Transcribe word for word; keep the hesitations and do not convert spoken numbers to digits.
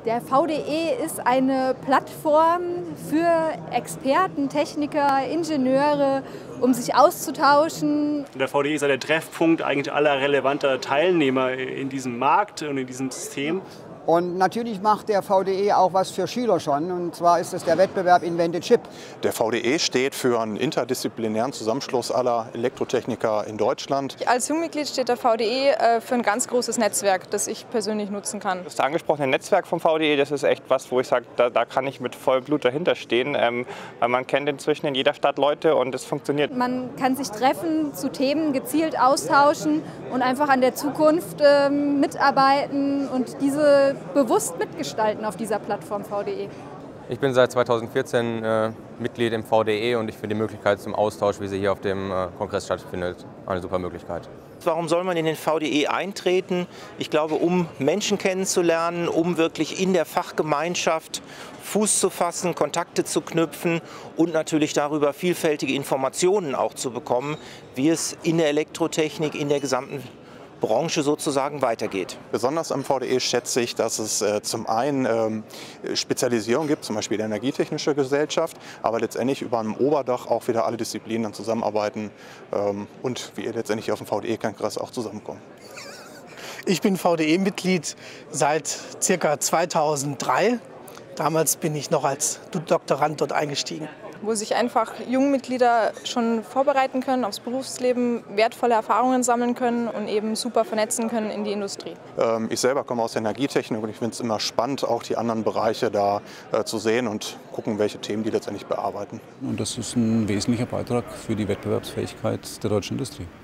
Der V D E ist eine Plattform für Experten, Techniker, Ingenieure, um sich auszutauschen. Der V D E ist ja der Treffpunkt eigentlich aller relevanter Teilnehmer in diesem Markt und in diesem System. Und natürlich macht der V D E auch was für Schüler schon, und zwar ist es der Wettbewerb Invent a Chip. Der V D E steht für einen interdisziplinären Zusammenschluss aller Elektrotechniker in Deutschland. Als Jungmitglied steht der V D E für ein ganz großes Netzwerk, das ich persönlich nutzen kann. Das angesprochene Netzwerk vom V D E, das ist echt was, wo ich sage, da, da kann ich mit vollem Blut dahinter stehen, ähm, weil man kennt inzwischen in jeder Stadt Leute und es funktioniert. Man kann sich treffen, zu Themen gezielt austauschen und einfach an der Zukunft ähm, mitarbeiten und diese bewusst mitgestalten auf dieser Plattform V D E. Ich bin seit zweitausendvierzehn äh, Mitglied im V D E und ich finde die Möglichkeit zum Austausch, wie sie hier auf dem äh, Kongress stattfindet, eine super Möglichkeit. Warum soll man in den V D E eintreten? Ich glaube, um Menschen kennenzulernen, um wirklich in der Fachgemeinschaft Fuß zu fassen, Kontakte zu knüpfen und natürlich darüber vielfältige Informationen auch zu bekommen, wie es in der Elektrotechnik, in der gesamten Branche sozusagen weitergeht. Besonders am V D E schätze ich, dass es äh, zum einen ähm, Spezialisierung gibt, zum Beispiel die Energietechnische Gesellschaft, aber letztendlich über einem Oberdach auch wieder alle Disziplinen dann zusammenarbeiten ähm, und wir letztendlich auf dem V D E-Kongress auch zusammenkommen. Ich bin V D E-Mitglied seit ca. zweitausenddrei. Damals bin ich noch als Doktorand dort eingestiegen. Wo sich einfach Jungmitglieder schon vorbereiten können aufs Berufsleben, wertvolle Erfahrungen sammeln können und eben super vernetzen können in die Industrie. Ähm, ich selber komme aus der Energietechnik und ich finde es immer spannend, auch die anderen Bereiche da äh, zu sehen und gucken, welche Themen die letztendlich bearbeiten. Und das ist ein wesentlicher Beitrag für die Wettbewerbsfähigkeit der deutschen Industrie.